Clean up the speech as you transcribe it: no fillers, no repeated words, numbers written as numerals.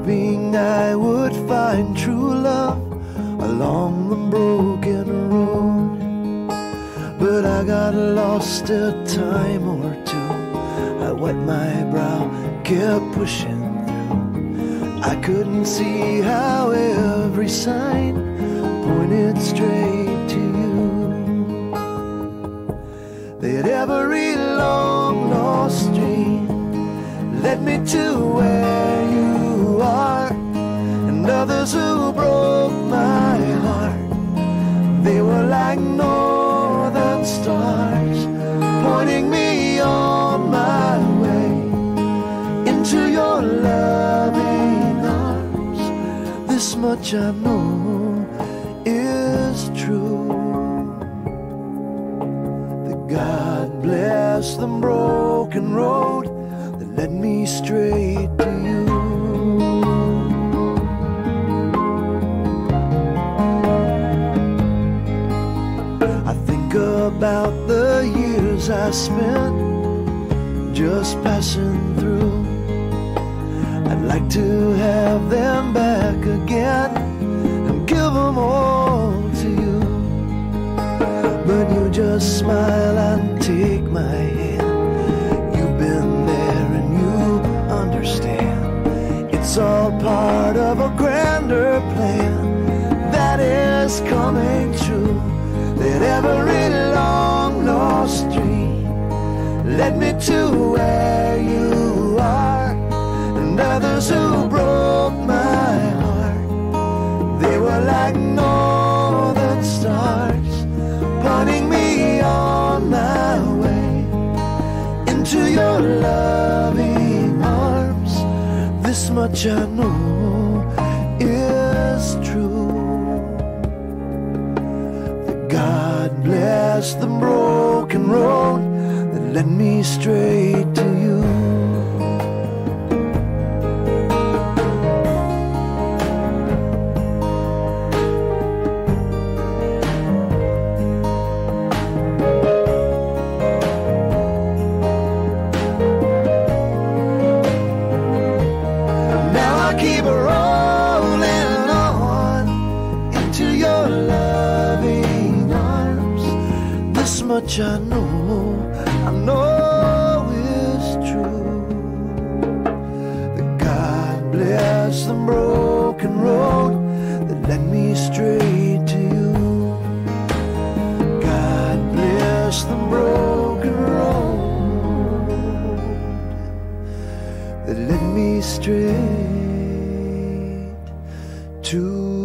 hoping I would find true love along the broken road. But I got lost a time or two. I wiped my brow, kept pushing through. I couldn't see how every sign pointed straight to you. That every long lost dream led me to where you are. And others who broke my heart, they were like northern stars, pointing me on my way into your loving arms. This much I know is true, that God bless the broken road that led me straight to you. I think about the years I spent just passing through. I'd like to have them back again and give them all to you. But you just smile and take my hand. You've been there and you understand. It's all part of a grander plan that is coming true. That every long lost dream led me to where you are. And others who broke my heart, they were like northern stars, pointing me on my way into your loving arms. This much I know is true, that God bless the broken road that led me straight to you. Keep rolling on into your loving arms. This much I know is true, that God bless the broken road that led me straight to you. God bless the broken road that led me straight to